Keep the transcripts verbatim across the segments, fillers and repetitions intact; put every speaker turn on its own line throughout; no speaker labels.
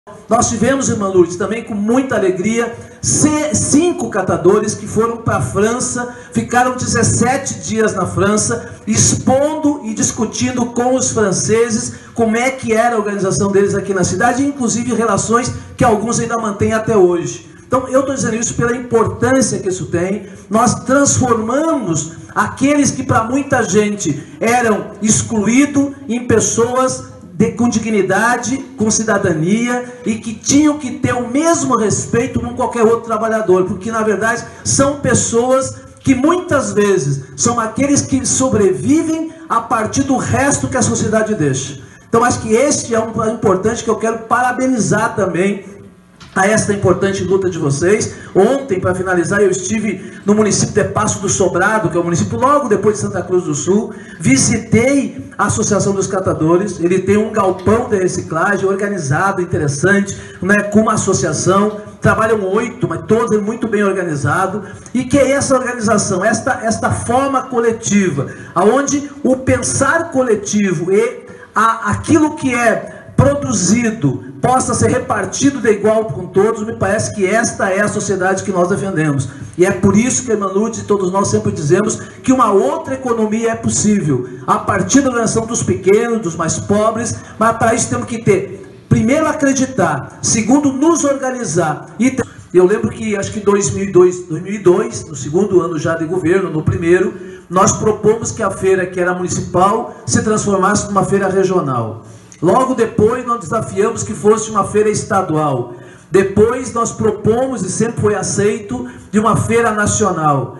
Nós tivemos, irmã Lourdes, também com muita alegria, cinco catadores que foram para a França, ficaram dezessete dias na França, expondo e discutindo com os franceses como é que era a organização deles aqui na cidade, inclusive relações que alguns ainda mantêm até hoje. Então, eu estou dizendo isso pela importância que isso tem. Nós transformamos aqueles que para muita gente eram excluídos em pessoas de, com dignidade, com cidadania e que tinham que ter o mesmo respeito com qualquer outro trabalhador, porque na verdade são pessoas que muitas vezes são aqueles que sobrevivem a partir do resto que a sociedade deixa. Então, acho que este é um importante que eu quero parabenizar também a esta importante luta de vocês. Ontem, para finalizar, eu estive no município de Passo do Sobrado, que é o município logo depois de Santa Cruz do Sul, visitei a Associação dos Catadores. Ele tem um galpão de reciclagem organizado, interessante, né, com uma associação, trabalham oito, mas todos muito bem organizados, e que é essa organização, esta, esta forma coletiva, aonde o pensar coletivo e a, aquilo que é produzido possa ser repartido de igual com todos, me parece que esta é a sociedade que nós defendemos. E é por isso que a irmã Lourdes e todos nós sempre dizemos que uma outra economia é possível, a partir da organização dos pequenos, dos mais pobres, mas para isso temos que ter, primeiro, acreditar, segundo, nos organizar. E eu lembro que, acho que em dois mil e dois, dois mil e dois, no segundo ano já de governo, no primeiro, nós propomos que a feira, que era municipal, se transformasse numa feira regional. Logo depois nós desafiamos que fosse uma feira estadual. Depois nós propomos, e sempre foi aceito, de uma feira nacional.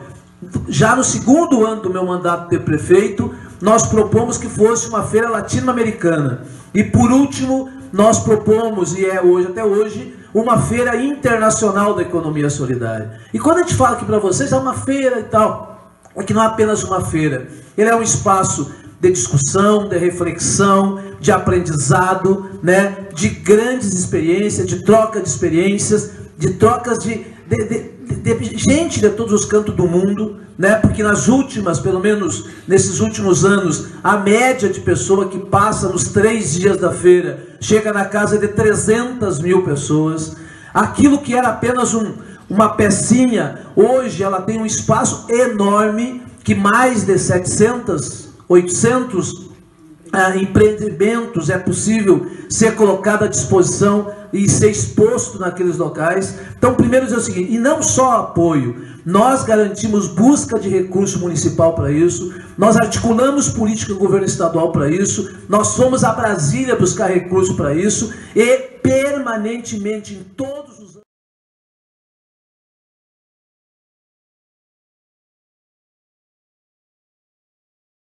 Já no segundo ano do meu mandato de prefeito, nós propomos que fosse uma feira latino-americana. E por último, nós propomos, e é hoje, até hoje, uma feira internacional da economia solidária. E quando a gente fala aqui para vocês, é uma feira e tal, é que não é apenas uma feira. Ele é um espaço de discussão, de reflexão, de aprendizado, né, de grandes experiências, de troca de experiências, de trocas de, de, de, de gente de todos os cantos do mundo, né, porque nas últimas, pelo menos nesses últimos anos, a média de pessoa que passa nos três dias da feira chega na casa de trezentas mil pessoas. Aquilo que era apenas um, uma pecinha, hoje ela tem um espaço enorme, que mais de setecentos, oitocentos ah, empreendimentos é possível ser colocado à disposição e ser exposto naqueles locais. Então, primeiro dizer o seguinte, e não só apoio, nós garantimos busca de recurso municipal para isso, nós articulamos política do governo estadual para isso, nós fomos a Brasília buscar recurso para isso, e permanentemente em todo